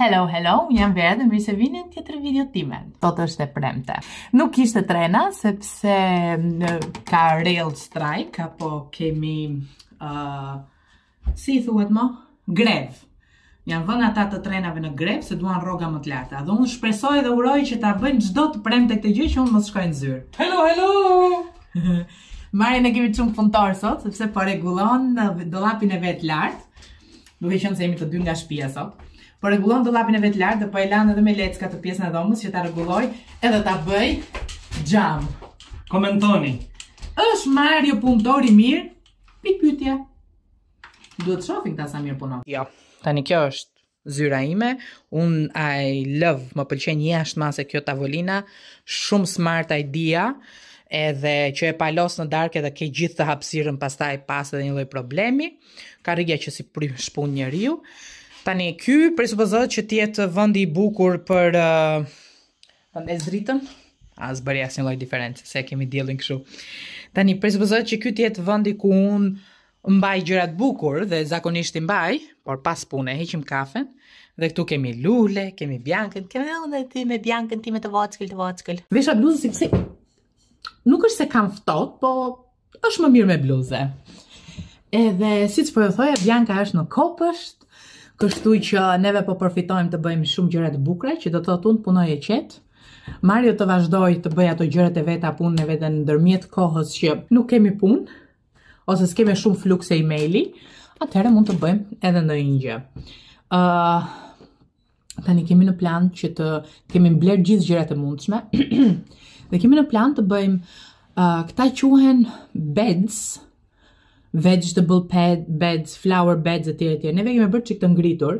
Hello, jam Vera dhe mirë se vini në tjetër video time. Sot është e premte. Nuk ishte trena, sepse ka rail strike, apo kemi, si i thuhet mo? Grev. Janë vënë ata të trenave në grev, se duan rroga më të larta. Dhe unë shpresoj dhe uroj që ta bëjnë çdo të premte këtë gjë që unë mos shkoj në zyrë. Hello! Marrjen e kemi çumë punëtor sot, sepse po rregullon dollapin e vet lart. Duke qenë se jemi të dy nga shtëpia sot. Po rregullon dollapin e vet lart dhe po e lan edhe me lecka të pjesën e dhomës që ta rregulloj edhe ta bëj xham. Komentoni. Është Mario punëtor i mirë? Pyetje. Duhet të shohim ta sa mirë punon. Jo. Tani kjo është zyra ime. I love, më pëlqen jashtëmase kjo tavolina. Shumë smart idea. Edhe që e palos në darkë edhe ke gjithë të hapësirën pastaj pas edhe një lloj problemi. Ka rrigja që si shpun njeriu. Tani ky presupozohet që të jetë vendi i bukur për dritën. S'bëri asnjë lloj diferencë se kemi diellin kështu. Tani presupozohet që ky të jetë vendi ku unë mbaj gjërat bukur dhe zakonisht i mbaj, por pas pune heqim kafen. Dhe këtu kemi Lule, kemi Biancën, kemi edhe ti me Biancën time të vockël. Vesha bluzë si nuk është se kam ftohtë, po është më mirë me bluze. Edhe siç po ju thoja, Bianca është në kopësht, kështu që neve po përfitojmë të bëjmë shumë gjëra të bukura, që do të thotë unë punoj e qetë. Mario të vazhdoj të bëj ato gjërat e veta, punën e vete ndërmjet kohës që nuk kemi punë, ose s'kemi shumë flukse emaili, atëherë mund të bëjmë edhe ndonjë gjë. Tani kemi në plan që të kemi mbledh gjithë gjërat e mundshme. Dhe kemi në plan të bëjmë këta quhen beds, vegetable beds, flower beds e tjere tjere. Neve kemi bërë që këtë ngritur.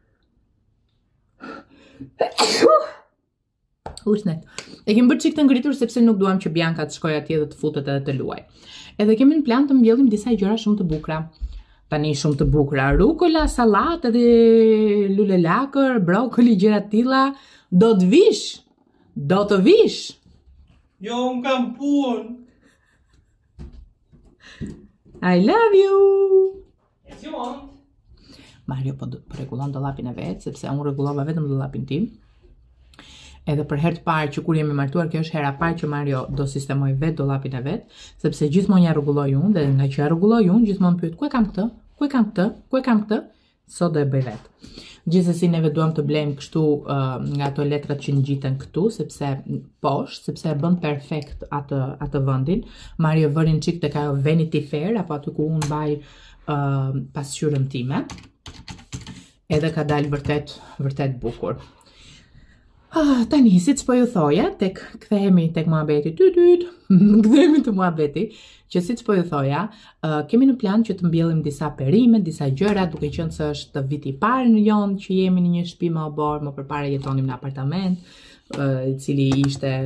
E kemi bërë që këtë ngritur sepse nuk duam që Bianca të shkoj atje dhe të futet edhe të luaj. Edhe kemi në plan të mbjellim disa gjëra shumë të bukura. Tani shumë të bukura. Rukola, salat edhe lule lakër, brokoli, gjëra të tilla. Do të vish. Do të vish. Jo, unë kam punë. I love you! As you want. Mario po rregullon dollapin e vet, sepse unë rregullova vetëm dollapin tim. Edhe për herë të parë që kur jemi martuar, kjo është hera e parë që Mario do sistemoj vet dollapin e vet, sepse gjithmonë ja rregulloj unë dhe nga që ja rregulloj unë, gjithmonë pyet ku e kam këtë? Ku e kam këtë? Ku e kam këtë? Sot do e bëj vet. Gjithsesi neve duam të blejmë kështu nga ato letrat që ngjiten këtu, sepse poshtë, sepse e bën perfekt atë vendin. Mario vërin çik tek ajo Vanity Fair, apo aty ku unë mbaj pasqyrën time. Edhe ka dalë vërtet bukur. Tani, siç po ju thoja, kthehemi tek muhabeti. Kthehemi te muhabeti, që siç po ju thoja, kemi në plan që të mbjellim disa perime, disa gjëra, duke qenë se është viti i parë në jon që jemi në një shtëpi më obor, më përpara jetonim në apartament, i cili ishte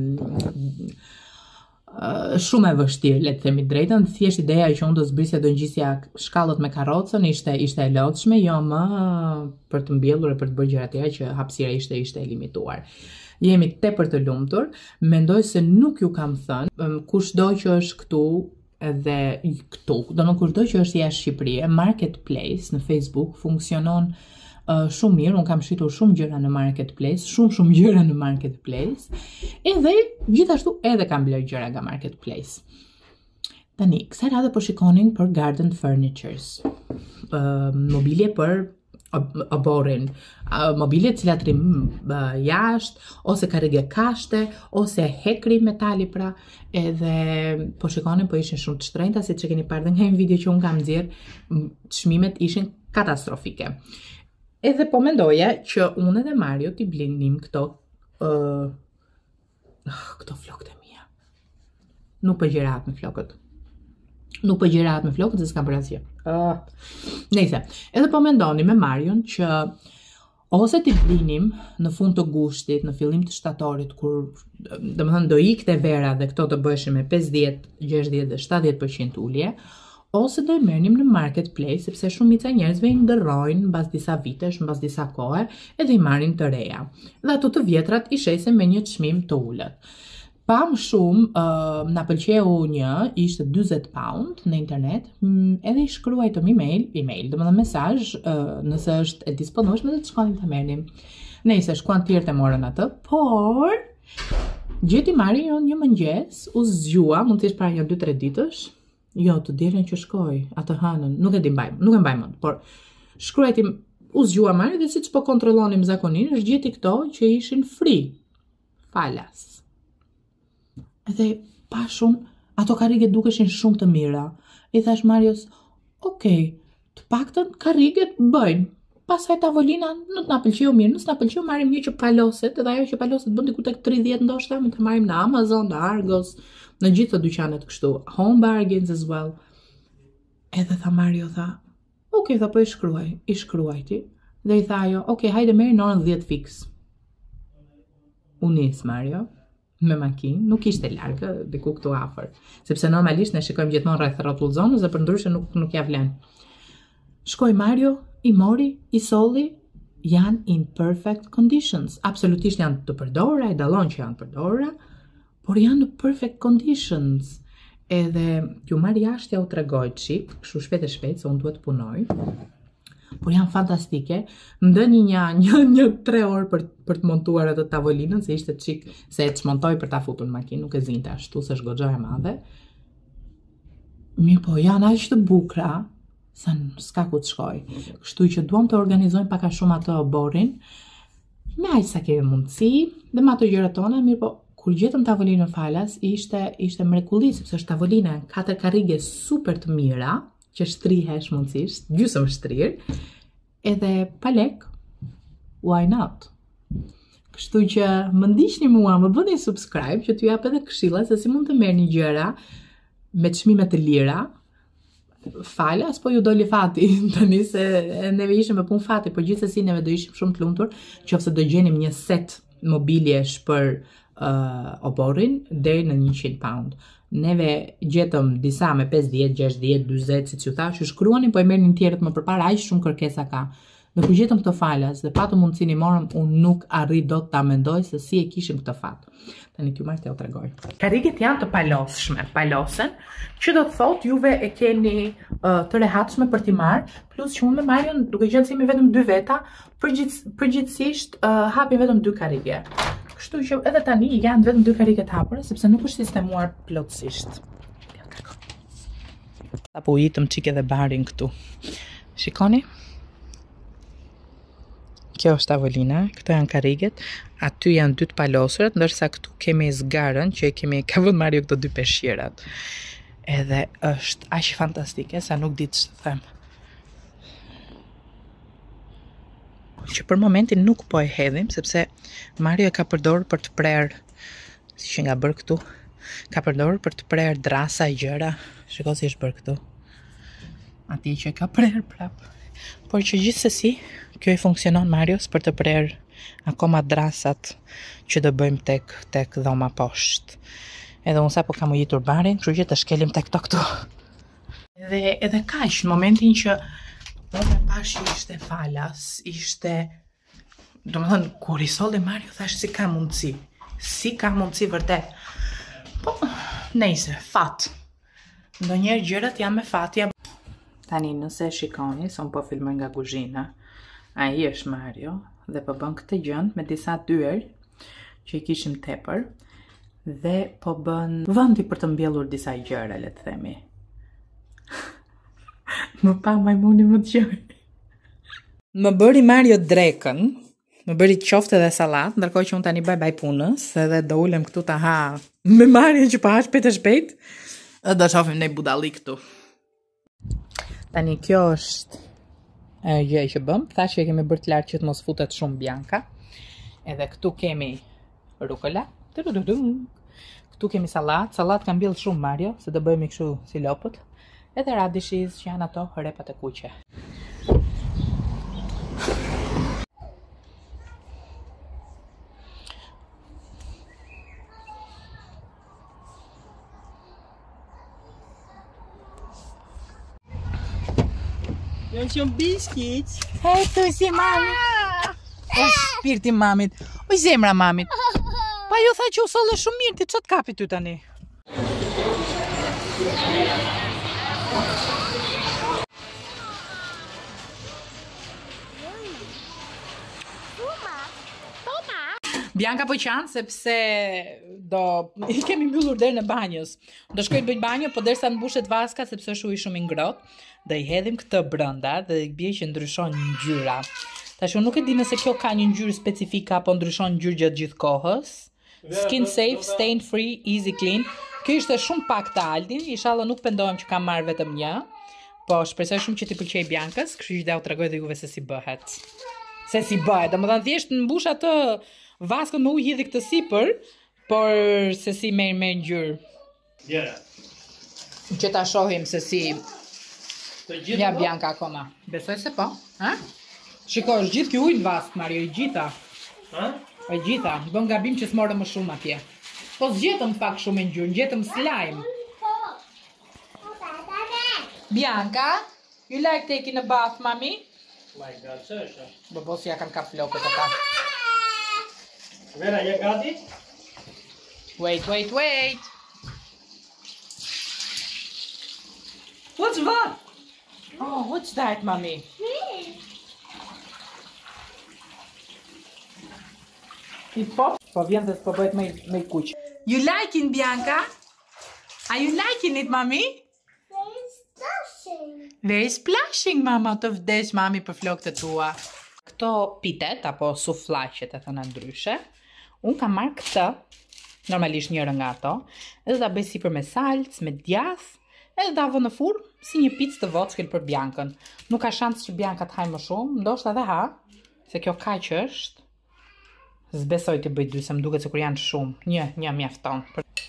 shumë e vështirë, le të themi drejtën. Thjesht ideja që unë do zbrisja do ngjisja shkallët me karrocën ishte e lodhshme, jo më për të mbjellur e për të bërë gjëra të tjera që hapësira ishte e limituar. Jemi tepër të lumtur, mendoj se nuk ju kam thënë, kushdo që është këtu edhe këtu, kushdo që është jashtë Shqipërisë, Marketplace në Facebook funksionon shumë mirë. Unë kam shitur shumë gjëra në Marketplace, shumë gjëra në Marketplace, edhe gjithashtu edhe kam bler gjëra nga Marketplace. Tani, kësaj radhe po shikonin për garden furnitures, mobilje për oborin, mobilje të cilat rrim jashtë, ose karrige kashte, ose hekri metali pra, edhe po shikonin po ishin shumë të shtrenjta, siç e keni parë nga një video që unë kam nxjerr, çmimet ishin katastrofike. Edhe po mendoja që unë edhe Mario t'i blinim këto flokët e mia. Nuk po gjerahat me flokët. Se s'kam bërë asgjë. Nejse, edhe po mendoni me Marion që ose t'i blinim në fund të gushtit, në fillim të shtatorit, kur domethënë do ikte vera dhe këto të bëheshin me 50, 60 dhe 70% ulje, ose do i merrnim në Marketplace, sepse shumica e njerëzve i ndërrojnë mbas disa vitesh, mbas disa kohe, edhe i marrin të reja. Dhe ato të vjetrat i shesin me një çmim të ulët. pam shumë, na pëlqeu një, ishte 40 pound në internet, edhe i shkruaj të email, domethënë mesazh, nëse është e disponueshme dhe të shkonin të merrnim. Nëse shkuan tjerë të morën atë, por gjeti marri një mëngjes, u zgjua, mund të ishte para një 2-3 ditësh. Jo, të dielën që shkoi, atë hënën, nuk e mbaj mend, por shkruajti, u zgjua marri dhe siç po kontrollonim zakonisht, gjeti këto që ishin free. Falas. Edhe pa shumë, ato karrige dukeshin shumë të mira. I thash Marios, okej, të paktën karriget bëjnë. Pastaj tavolina nuk na pëlqeu mirë, nëse na pëlqeu marrim një që paloset, edhe ajo që paloset bën diku tek 30 ndoshta, mund të marrim në Amazon, në Argos, në gjithë të dyqanet kështu, Home Bargains as well. Edhe tha Mario, tha, okej, tha po i shkruajti, dhe i tha ajo, okej, hajde merri në orën 10 fix. U nis Mario me makinë, nuk ishte larg, diku këtu afër, sepse normalisht ne shikojmë gjithmonë rreth rrotullzonës dhe përndryshe nuk ja vlen. Shkoi Mario, i mori, i solli, janë in perfect conditions. Absolutisht janë të përdorura, e dallon që janë të përdorura, por janë në perfect conditions. Edhe ju marr jashtë ja u tregoj çik, kështu shpejt se unë duhet të punoj. Por janë fantastike. Ndëni një 3 orë për të montuar atë tavolinën, se ishte çik se e çmontoj për ta futur në makinë, nuk e zinte ashtu se është goxha e madhe. Mirë po, janë aq të bukura, sa s'ka ku të shkoj. Kështu që duam të organizojmë pak a shumë atë borin, me aq sa kemi mundësi, dhe me ato gjërat tona, mirë po, kur gjetëm tavolinën falas, ishte mrekulli, sepse është tavolina 4 karrige super të mira, që shtrihesh mundësisht, gjysmë shtrirë, edhe pa lek, why not? Kështu që më ndiqni mua, më bëni subscribe, që t'ju jap edhe këshilla se si mund të merrni gjëra me çmime të lira. Falas, po ju doli fati, tani se neve ishim me punë fati, por gjithsesi neve do ishim shumë të lumtur, qofse do gjenim një set mobiljesh për oborrin deri në 100 pound. Neve gjetëm disa me 50, 60, 40, si që thash, që shkruanin, po e merrnin tjerët më përpara, aq shumë kërkesa ka. Dhe kur gjetëm këtë falas dhe patëm mundësinë i morëm, unë nuk arri dot ta mendoj se si e kishim këtë fat. Tani t'ju marr t'ju tregoj. Karriget janë të palosshme, palosen, që do të thotë juve e keni të rehatshme për t'i marrë, plus që unë me Marion, duke qenë se jemi vetëm 2 veta, përgjithsisht hapi vetëm 2 karrige. Kështu që edhe tani janë vetëm 2 karrige të hapura, sepse nuk është sistemuar plotësisht. Apo uitëm çike edhe barin këtu. Shikoni? Kjo është tavolina, këto janë karriget, aty janë 2 të palosurat, ndërsa këtu kemi zgarën që ka vënë Mario këto 2 peshqirat. Edhe është aq fantastike sa nuk di ç'të them. Që për momentin nuk po e hedhim, sepse Mario e ka përdorur për të prerë, si që nga bërë këtu, ka përdorur për të prerë drasa e gjëra, shiko si është bërë këtu, ati që e ka prerë prapë, por që gjithsesi, kjo i funksionon Marios për të prerë akoma drasat që do bëjmë tek dhoma poshtë. Edhe unë sa po kam ujitur barin, kështu që të shkelim tek to këtu. Edhe kaq, në momentin që unë pash ishte falas, do më thënë, kur i solli Mario, thash si ka mundësi vërtet. Po, nejse, fat. Ndonjëherë gjërat janë me fat. Tani nëse shikoni, son po filmoj nga kuzhina, ai është Mario, dhe po bën këtë gjën me disa dyer që i kishim tepër, dhe po bën vendi për të mbjellur disa gjëra, le të themi. Më pa majmuni më të gjoj. Më bëri Mario drekën, më bëri qofte dhe salat, ndërkohë që unë tani baj punës, edhe do ulem këtu ta ha me Mario që pa ha shpejt, edhe do shohim ne budalli këtu. Tani kjo është gjë që bëm, thash që kemi bërë të lartë që të mos futet shumë bianca, edhe këtu kemi rukola, këtu kemi salat ka mbjell shumë Mario, se do bëjmë kështu si lopët, edhe radishes që janë ato repat e kuqe. Janë që biskit. Hej, tu si mami. O shpirti mamit, o zemra mamit. Po Ajo tha që u solle shumë mirë, ti ç't kapi ty tani? Bianca po qanë sepse i kemi mbyllur derën e banjës. Do shkoj të bëj banjo, po derisa të mbushet vaska sepse është uji shumë i ngrohtë, do i hedhim këtë brenda dhe i bie që ndryshon ngjyra. Tash unë nuk e di nëse kjo ka një ngjyrë specifike apo ndryshon ngjyrë gjatë gjithë kohës. Skin safe, stain free, easy clean. Kjo ishte shumë pak të Aldin, inshallah nuk pendohem që kam marrë vetëm një, po shpresoj shumë që t'i pëlqej Biancës, kështu që do t'u tregoj dhe juve se si bëhet. Se si bëhet, domethënë thjesht mbush atë vaskën me ujë hidhi këtë sipër, por se si merr ngjyrë. Djera. Që ta shohim se si ja Bianca akoma. Besoj se po, ha? Shiko, është gjithë ky ujë në vask, Mario, i gjitha. Ha? E gjitha, bën gabim që s'morëm më shumë atje. Po zgjetëm pak shumë ngjyrë, gjetëm slime. Bianca, you like taking a bath, mommy? My God, ç'është? Bobosi ja kanë kap flokët ata. Vera, je gati? Wait. What's that? Oh, what's that, mommy? It pops? Po vjen dhe s'po bëhet me i kuq. You liking, Bianca? Are you liking it, mommy? There is splashing, mama, të vdes mami për flokët e tua. Këto pitet, apo suflaqet e thëna ndryshe, unë kam marrë këtë, normalisht njërë nga ato, edhe da bëj sipër me salc, me djath, edhe da vë në furrë, si një picë të vockël për Biancën. Nuk ka shans që Bianca të hajë më shumë, ndoshta edhe ha, se kjo kaq është. Zbesoj të bëj dy, se më duket se kur janë shumë. Një mjafton.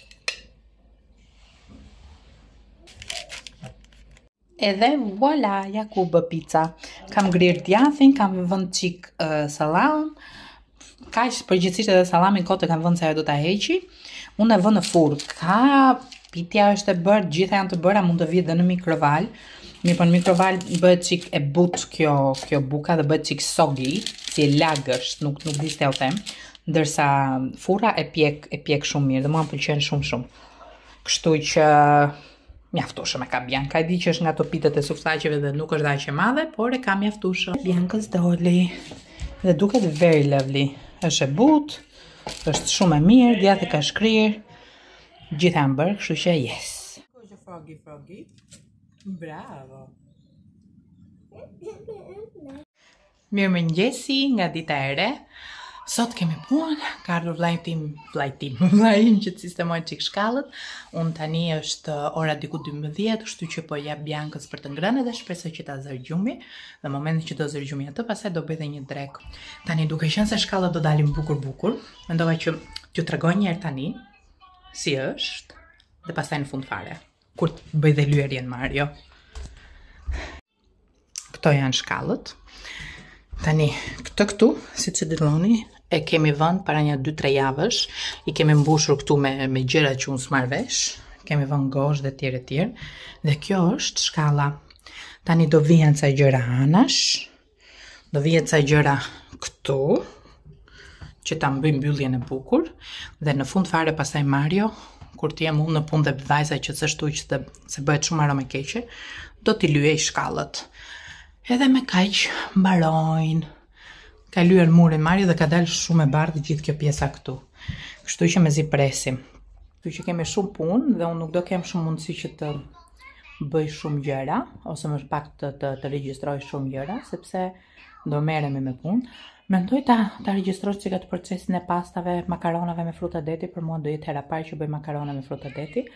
Edhe voila, ja ku bë pica. Kam ngrirë djathin, kam vënë çik sallam. Kaq përgjithsisht edhe sallamin kote kam vënë se ajo do ta heqi. Unë e vë në furrë. Ka pitja është e bërë, gjitha janë të bëra, mund të vijë edhe në mikroval. Mirë, po në mikroval bëhet çik e butë kjo buka dhe bëhet çik soggy, si e lagësht, nuk di se u them. Ndërsa furra e pjek shumë mirë dhe mua më pëlqen shumë. Kështu që mjaftueshëm e ka Bianca. E di që është nga ato pitet e suflaqeve dhe nuk është aq e madhe, por e ka mjaftueshëm. Biancës doli dhe duket very lovely. Është e butë, është shumë e mirë, djathi ka shkrirë. Gjithë janë bërë, kështu që yes. Froggy. Bravo. Mirëmëngjesi nga dita e re. Sot kemi punë, ka ardhur vllai im që të sistemojë çik shkallët. Unë tani është ora diku 12, kështu që po jap Biancës për të ngrënë dhe shpresoj që ta zër gjumi. Dhe momentin që do zër gjumi atë, pastaj do bëj edhe një drek. Tani duke qenë se shkallët do dalin bukur, mendova që t'ju tregoj një herë tani si është dhe pastaj në fund fare, kur të bëj dhe lyerjen Mario. Këto janë shkallët. Tani, këtu, si që dilloni, e kemi vënë para një 2-3 javësh, i kemi mbushur këtu me gjëra që unë s'marr vesh, kemi vënë gosh dhe tjerë, dhe kjo është shkalla. Tani do vihen ca gjëra anash, do vihen ca gjëra këtu, që ta mbyjmë mbylljen e bukur, dhe në fund fare pastaj Mario, kur të jem unë në punë dhe vajza që s'është ujë se bëhet shumë aromë keqe, do t'i lyej shkallët. Edhe me kaq mbarojnë. Ka lyer murin Mario dhe ka dalë shumë e bardhë gjithë kjo pjesa këtu. Kështu që mezi presim. Kështu që kemi shumë punë dhe unë nuk do kem shumë mundësi që të bëj shumë gjëra, ose më pak të regjistroj shumë gjëra, sepse do merremi me punë. Mendoj ta regjistroj çka të procesin e pastave, makaronave me fruta deti, për mua do jetë hera parë që bëj makarona me fruta deti.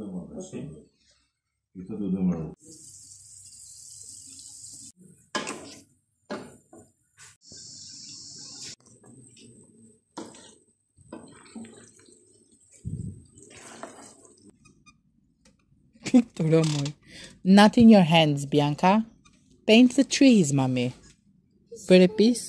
Picture moj. Not in your hands, Bianca. Paint the trees, mami. Për e pis?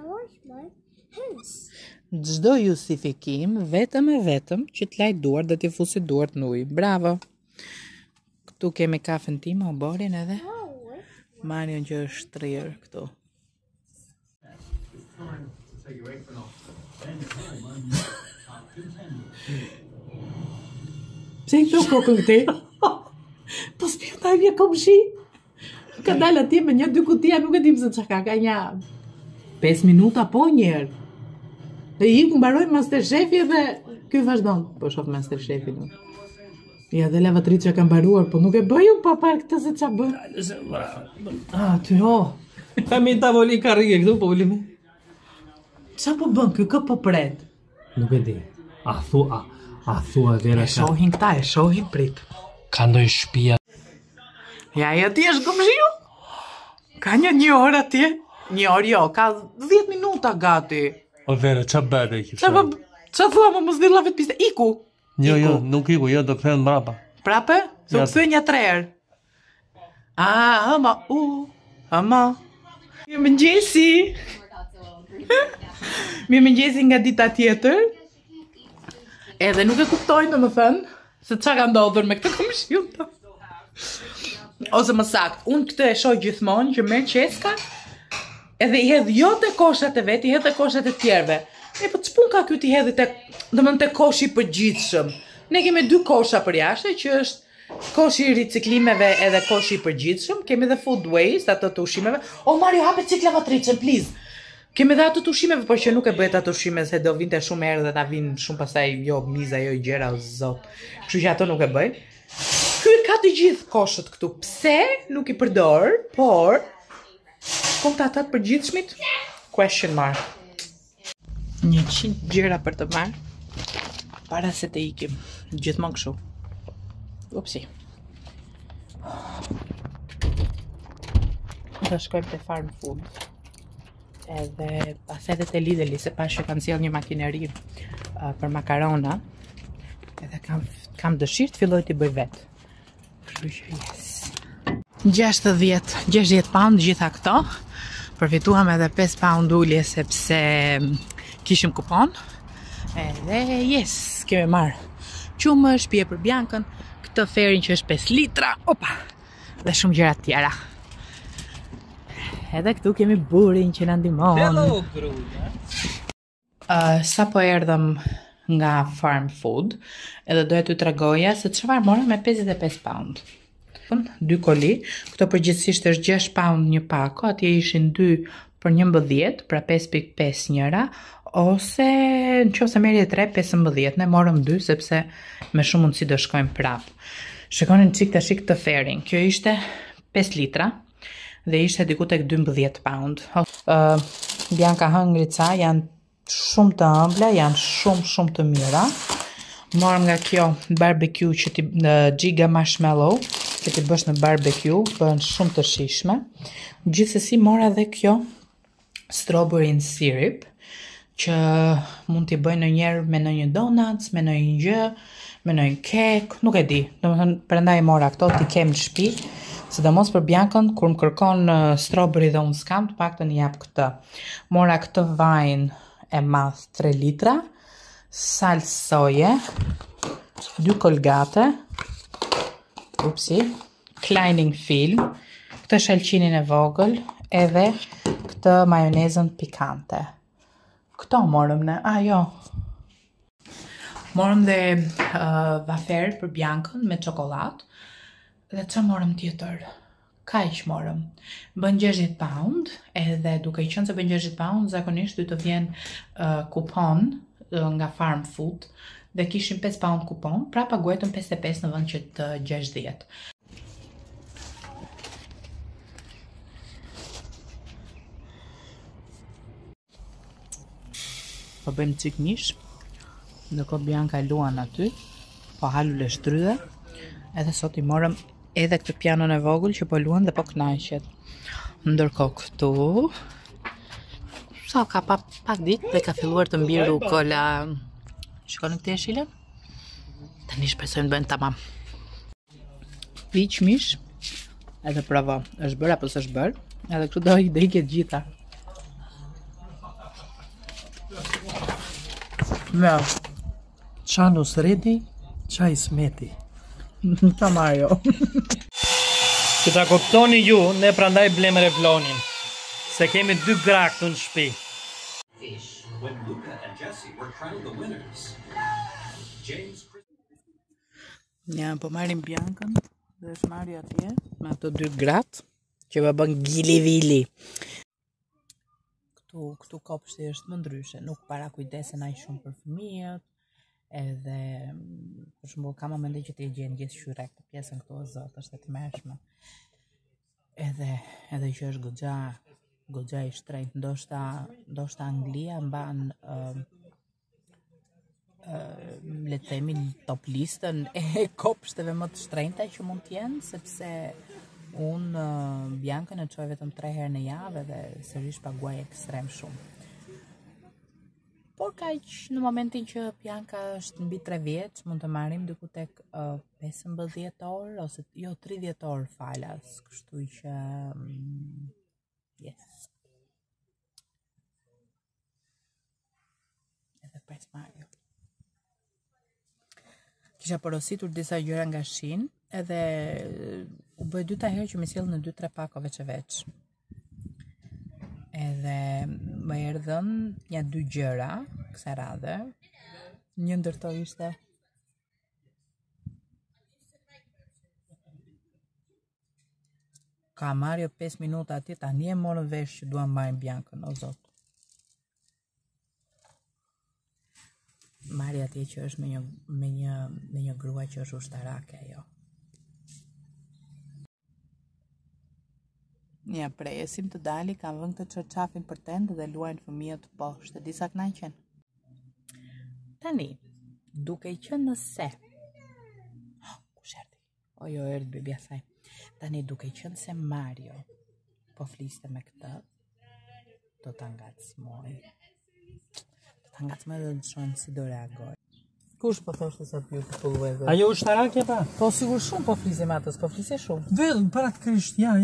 Çdo justifikim, vetëm që t'laj duart dhe t'i fusi duart në ujë. Bravo. Këtu kemi kafen tim, o borin edhe. Marion që është trirë këtu. Pse i këto kokën këti? Po s'pjo taj vje komshi. Ka dalë atje me 1-2 kutia, nuk e dim se që ka një 5 minuta po njerë. Dhe i ku mbaroj Masterchefi dhe ky vazhdon. Po shof Masterchefi nuk. Ja dhe lavatricia ka mbaruar, po nuk e bëju pa par këtë se qa bën. Ty ho. Kam një tavolin karrige këtu, po ulimi. Qa po bën, ky kë po pret? Nuk e di. A thua vera E shohin këta, e shohin prit. ka ndonjë shtëpia. Ja, e atje është komshiu? Ka një orë atje? 1 orë jo, ka 10 minuta gati. O vera, qa bëre kjo? Qa thua më mos dilla vetë piste? Iku? Jo, nuk iku, jo, do kthehen mbrapa. Prape? Se u kthye një 3 herë. Ama. Mirëmëngjesi. Mirëmëngjesi nga dita tjetër. Edhe nuk e kuptoj domethënë se çka ka ndodhur me këtë komshiu. Ose më sakt, unë këtë e shoh gjithmonë që merr qeska edhe i hedh jo te koshat e vet, i hedh te koshat e tjerëve. Po ç'pun ka ky ti hedhi tek, domethënë te koshi i përgjithshëm. Ne kemi 2 kosha për jashtë që është koshi i riciklimeve edhe koshi i përgjithshëm. Kemi dhe food waste, ato të ushqimeve. O Mario, hape cik lavatricën, please. Kemi dhe ato të ushqimeve, por që nuk e bëhet ato ushqime se do vinte shumë herë dhe ta vinë shumë pastaj jo miza, jo gjëra o zot. Kështu që ato nuk e bëj. Ky ka të gjithë koshët këtu. Pse nuk i përdor, por konta ata të përgjithshmit? Question mark. 100 gjëra për të marrë para se të ikim. Gjithmonë kështu. Upsi. Do shkojmë te Farm Food. Edhe pas edhe te Lidl, se pas që kanë sjell një makineri për makarona. Edhe kam dëshirë të filloj t'i bëj vet. Kështu që yes. 60 pound gjitha këto. Përfituam edhe 5 pound ulje sepse kishim kupon. Edhe yes, kemi marrë qumë, shpije për Biankën, këtë ferin që është 5 litra, opa, dhe shumë gjëra tjera. Edhe këtu kemi burin që na ndihmon. Hello, gruja. Sa po erdhëm nga Farm Food, edhe doja t'ju tregoja se çfarë mora me 55 pound. 2 koli, këto përgjithsisht është 6 pound një pako, atje ishin 2 për 11, pra 5.5 njëra, ose në qoftë se merrje 3, 15, ne morëm 2 sepse me shumë mundësi do shkojmë prap. Shikonin çik tash këtë ferin. Kjo ishte 5 litra dhe ishte diku tek 12 pound. Bianca hëngrica janë shumë të ëmbla, janë shumë të mira. Morëm nga kjo barbecue që ti giga marshmallow, që ti bësh në barbecue, bën shumë të shijshme. Gjithsesi mora edhe kjo strawberry and syrup, që mund t'i bëj ndonjëherë me ndonjë donuts, me ndonjë gjë, me ndonjë kek, nuk e di. Domethënë prandaj mora këto ti kem në shtëpi, sidomos për Biancën kur më kërkon strawberry dhe unë s'kam, të paktën i jap këtë. Mora këtë vajin e madh 3 litra, salsë soje, 2 kolgate, Kleining film, këtë shalqinin e vogël, edhe këtë majonezën pikante. Këto morëm ne, jo. Morëm dhe vafer për Biancën me çokoladë. Dhe që morëm tjetër? Kaq morëm. Bën 60 pound, edhe duke i qenë se bën 60 pound, zakonisht du të vjen kupon nga Farm Food, dhe kishim 5 pound kupon, pra paguajtëm 55 në vend që të 60. Po bëjmë cik mish, ndërkohë Bianca luan aty, po halu leshtrydhe, edhe sot i morëm edhe këtë pianon e vogël që po luan dhe po kënaqet. Ndërkohë këtu, sa ka pak ditë dhe ka filluar të mbiru kola. Shikoni këtë jeshilën? Tani shpresojmë bëjnë tamam. Piq mish, edhe provo, është bërë apo s'është bërë, edhe këtu do i ke gjitha. No. Çanus redi, çaj smeti. Ta Mario. Që ta kuptoni ju, ne prandaj blem revlonin. Se kemi 2 gra këtu në shtëpi. when Luca and Jesse were crowned the winners. Ja, po marrim Biancën dhe është marrë atje me ato dy gratë që va bën gili-vili. Këtu kopshti është më ndryshe, nuk para kujdesen aq shumë për fëmijët, edhe për shembull ka momente që ti gjen gjithë shyrek të pjesën këtu e zot, është e tmerrshme. Edhe që është goxha i shtrenjtë, ndoshta Anglia mban le të themi top listën e kopshteve më të shtrenjta që mund të jenë, sepse unë Biancën e çoj vetëm 3 herë në javë dhe sërish paguaj ekstrem shumë. Por kaq në momentin që Bianca është mbi 3 vjeç, mund të marrim diku tek 15 orë ose jo 30 orë falas, kështu që yes. Edhe pres Mario. Kisha porositur disa gjëra nga Shein, edhe u bëj 2 herë që më sjell në 2-3 pakove veç. Edhe më erdhën ja 2 gjëra kësaj radhe. Një ndër to ishte ka Mario 5 minuta atje, tani e morën vesh që duam marrin Biancën, o zot. Marri atje që është me një grua që është ushtarake ajo. Ja, presim të dali, kam vënë këtë çarçafin për tend dhe luajnë fëmijët poshtë, disa kënaqen. Tani, duke i qenë nëse. Kush erdhi? O jo, erdhi bebia saj. Tani duke i qenë se Mario po fliste me këtë, do ta ngacmoj. Dhe të shonë si do reagoj. Kush po thoshte se beautiful weather? Ajo ushtarakja pa? Po sigur shumë po flise me atës, po flise shumë. Vetëm para të krisht, ja.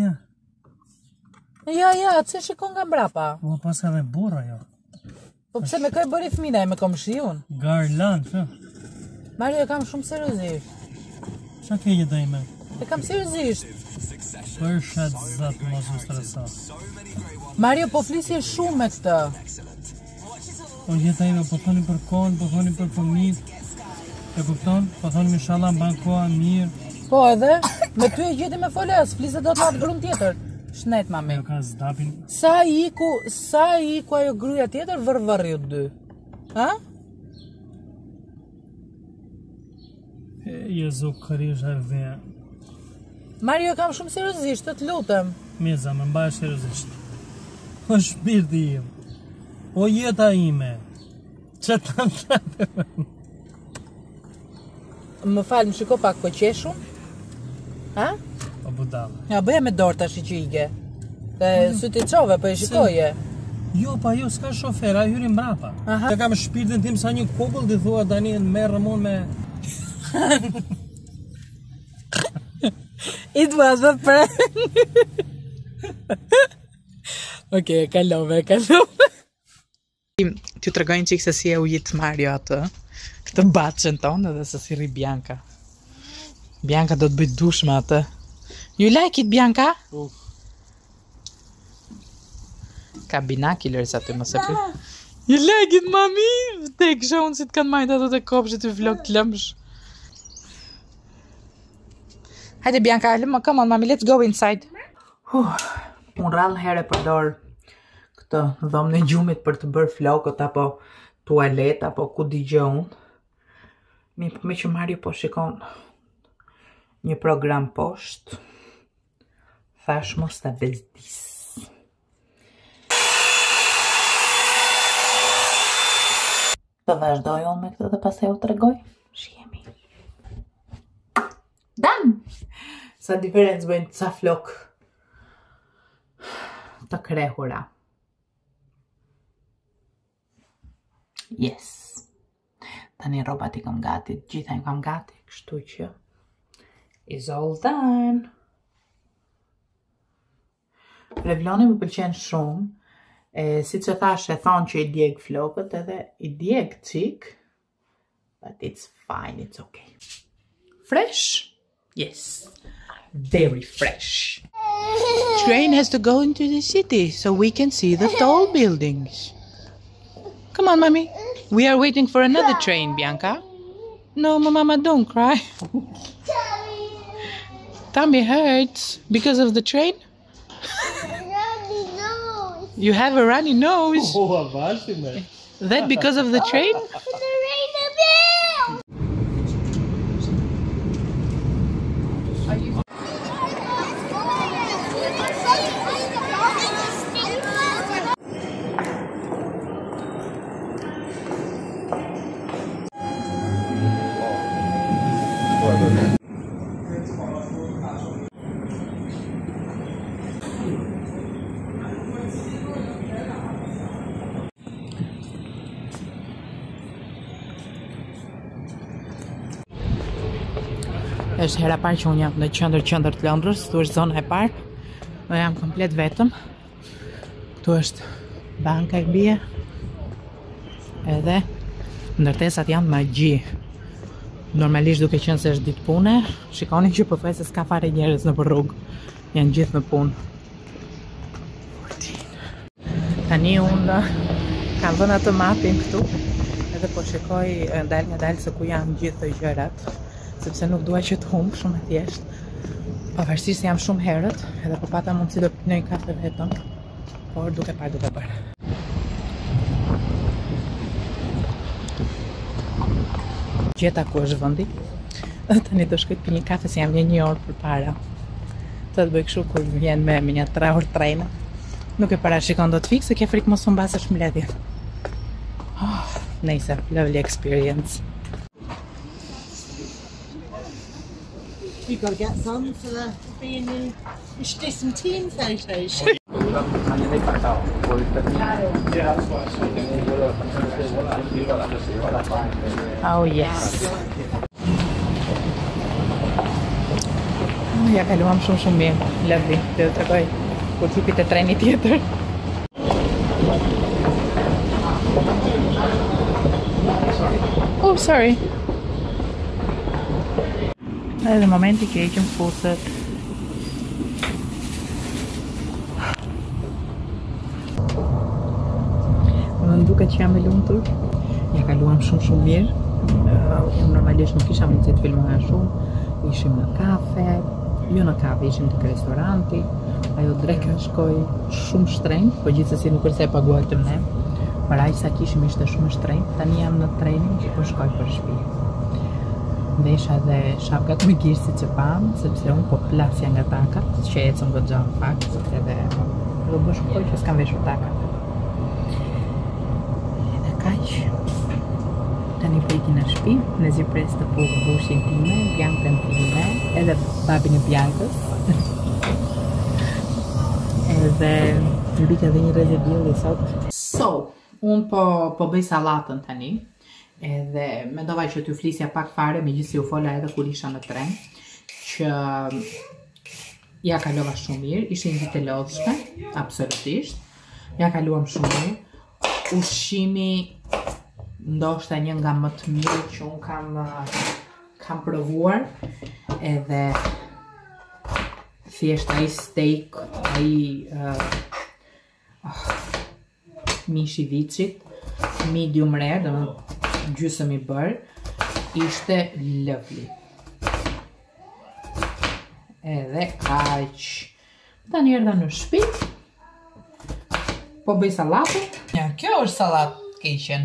Ja, që shikon nga mbrapa? Po pas ka dhe burra jo. Po pse me kaj bëri fëmina e me komshiun? Garland, që? Mario e kam shumë seriozisht. Qa ke jetë ime? E kam seriozisht. Për shatë zatë mos u stresa. Mario po flisje shumë me këtë. Po jeta ime, po thoni për kohën, po thoni për fëmijët. E kupton? Po thoni inshallah mban koha mirë. Po edhe, me ty e gjeti me foles, flise do të marrë gruan tjetër. Shnet, mami. Ajo ka zdapin. Sa iku ajo gruaja tjetër vërvër ju dy. Ha? Jezu kërish e veja. Mario, kam shumë seriozisht, të lutem. Mirza, më mbaj seriozisht. O shpirti im. O jeta ime. Që të në trape? Më falë, më shiko pak po qeshun? Ha? O budala. Ja, bëja me dorë tash i që ige. Dhe sy t'i qove, po e shikoje. Jo, pa jo, s'ka shofer, a hyri mbrapa. Ja kam shpirtin tim sa një kukull, dhe thua tani në merë mund me... It was a prank. Okej, kalove. T'ju tregojnë qikë se si e ujit Mario atë, këtë batshën tonë edhe se si rri Bianca. Bianca do të bëj dush me atë. You like it, Bianca? Ka binoculars aty më se për. You like it, mami? Te kësha unë si të kanë majtë ato të kopshit të vlog të lëmsh. Hajde Bianca, come on mami, let's go inside. Unë rrallë herë përdor këtë dhomë në gjumit për të bërë flokët apo tualet apo ku digjo unë. Me që Mario po shikon një program poshtë, thash mos ta bezdis. Të vazhdoj unë me këtë dhe pastaj u tregoj. Shihemi. Dan! Sa diferencë bëjnë ca flok të krehura. Yes. Tani robat i kam gati, gjitha i kam gati, kështu që is all done. Revloni më pëlqen shumë, si që thash e thonë që i djeg flokët edhe i djeg qik, but it's fine, it's okay. Fresh? Yes, very fresh. Train has to go into the city so we can see the tall buildings. Come on, mommy. We are waiting for another train, Bianca. No, mama, don't cry. Tummy hurts because of the train? Runny nose. You have a runny nose. Boa, baixa, né? That because of the train? The rain bill. Është hera parë që unë jam në qendër të Londrës, këtu është zona e parë. Unë jam komplet vetëm. Këtu është banka e bie. Edhe ndërtesat janë magji. Normalisht duke qenë se është ditë pune, shikoni që pothuajse s'ka fare njerëz nëpër rrugë. Janë gjithë në punë. Tani unë kam vënë atë mapin këtu, edhe po shikoj ndal nga dalë se ku janë gjithë të gjërat. Sepse nuk dua që të humb shumë e thjesht. Pavarësisht se jam shumë herët, edhe po pata mundësi të pijoj kafe vetëm, por duke parë. Gjeta ku është vendi. Tani do shkoj të pi një kafe se jam një orë përpara. Të bëj kështu kur vjen me një 3 orë treni. Nuk e parashikon dot fikse, ke frikë mos u mbasësh mbledhjen. Nice, lovely experience. You got to get some for the being in. You should do some team photos. Oh yes. Ja kaluam shumë mirë. Lovely. Do të tregoj kur tipit e treni tjetër. Oh, sorry. Edhe momenti që heqëm fusët. Më duket që jam e lumtur. Ja kaluam shumë mirë. Unë normalisht nuk kisha mundësi të filmoja shumë. Ishim në kafe, jo në kafe, ishim tek restoranti. Ajo dreka shkoi shumë shtrenjtë, po gjithsesi nuk është se e paguaj të ne. Por aq sa kishim ishte shumë shtrenjtë. Tani jam në trenin që po shkoj për shtëpi. Vesha dhe shapkat me girësi që pam, sepse unë po plasja nga takat, që ecëm goxha në fakt, edhe do bësh kohë që s'kam veshur takat. Edhe kaq. Tani po ikin në shtëpi, në zipres të punë bushin time, Biancën time, edhe babin e Biancës. Edhe mbik edhe një rezervim sot. So, unë po bëj sallatën tani. Edhe mendova që t'ju flisja pak fare, megjithëse u fola edhe kur isha në tren, që ja kalova shumë mirë, ishte një ditë e lodhshme, absolutisht. Ja kaluam shumë mirë. Ushqimi ndoshta një nga më të mirë që unë kam provuar, edhe thjesht ai steak, ai mishi vicit, medium rare, domethënë gjysëm i bërë, ishte lovely. Edhe kaq. Tani erdha në shtëpi. Po bëj sallatë. Ja, kjo është sallatë kitchen.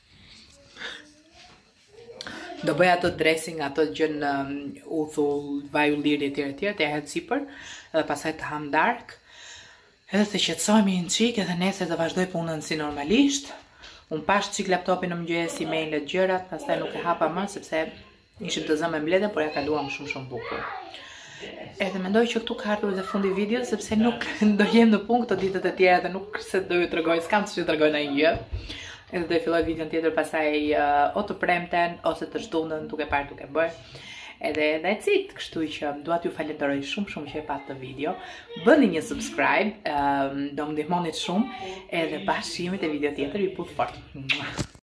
Do bëj ato dressing, ato gjën uthull, vaj ulliri etj, të hedh sipër, edhe pastaj të ham dark. Edhe të qetësohemi një çik, edhe nesër të vazhdoj punën si normalisht. Unë pash qik laptopin në mëngjes, email-et, gjërat, pastaj nuk e hapa më, sepse ishim të zëmë e mbledhe, por ja kaluam shumë bukur. Edhe mendoj që këtu ka ardhur dhe fundi video, sepse nuk do jem në punë këto ditët e tjera dhe nuk se do ju tregoj, s'kam që ju tregoj në një. Edhe do e filloj videon tjetër pastaj o të premten, ose të shtunën, duke parë duke bërë. Edhe that's it, kështu që dua t'ju falenderoj shumë që e patë të video. Bëni një subscribe, do më ndihmonit shumë, edhe bashkë jemi te video tjetër, ju put fort.